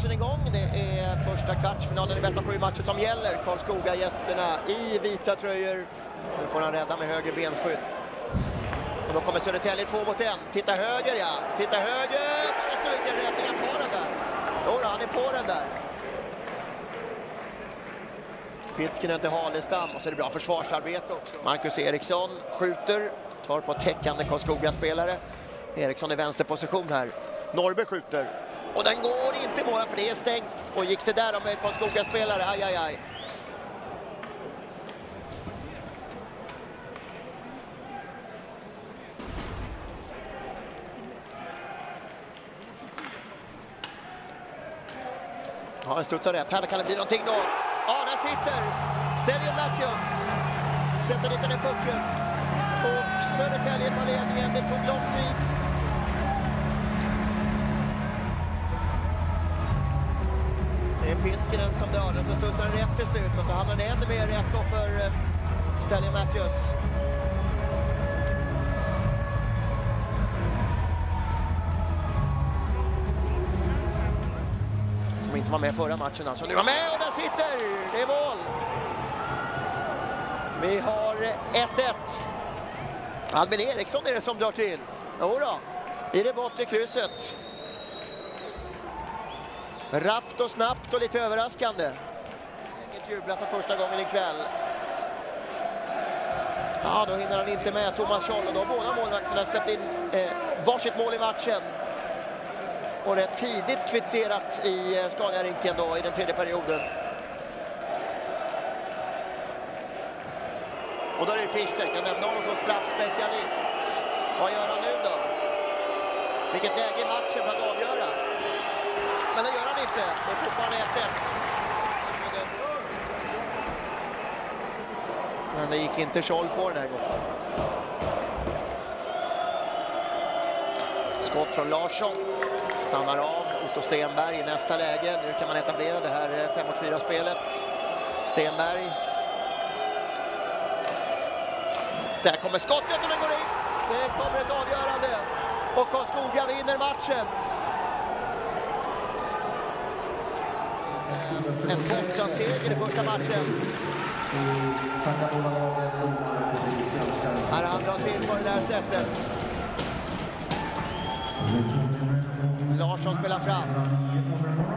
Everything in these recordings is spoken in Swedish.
matchen igång. Det är första kvartsfinalen i bästa av 7 matcher som gäller. Karlskoga gästerna i vita tröjor. Nu får han rädda med höger benskydd. Och då kommer Södertälje 2 mot 1. Titta höger, ja. Titta höger. Och så vilken räddning, han tar den där. Jo, han är på den där. Pittkinen till Halestam, och så är det bra försvarsarbete också. Marcus Eriksson skjuter, tar på täckande Karlskoga-spelare. Eriksson i vänsterposition här. Norrby skjuter. Och den går inte i mål för det är stängt. Och gick det där med Karlskoga-spelare, aj aj aj. Ja, den studsar rätt. Här kan det bli någonting då. Ja, där sitter Stelion Matthews. Sätter lite den pucken. Och Södertälje tar ledningen. Det tog lång tid. Det är Pittkinen som dör den. Så studsar den rätt till slut. Och så hamnar den ännu mer rätt då för Stelion Matthews. Som inte var med förra matchen. Alltså nu var med och där sitter. Det är mål. Vi har 1-1. Albin Eriksson är det som drar till. Jo då. I det bortre krysset. Rappt och snabbt och lite överraskande. Inget jubla för första gången ikväll. Ja, då hinner han inte med Thomas Scholl. Och då har båda målvakterna släppt in varsitt mål i matchen. Och rätt tidigt kvitterat i Scania-rinken då i den tredje perioden. Och då är det Piszczek, jag nämnde honom som straffspecialist. Vad gör han nu då? Vilket läge i matchen för att avgöra? Men det gör han inte, det är fortfarande 1-1. Men det gick inte Scholl på den här gången. Skott från Larsson. Stannar av Otto Stenberg i nästa läge. Nu kan man etablera det här 5-4-spelet. Stenberg. Där kommer skottet och den går in. Det kommer ett avgörande. Och Karlskoga vinner matchen. En kontraseger i första matchen. Här han drar till på det där sättet. Larsson spelar fram.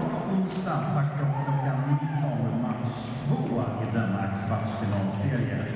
Onsdag klockan 19, match 2 i denna kvartsfinalserie.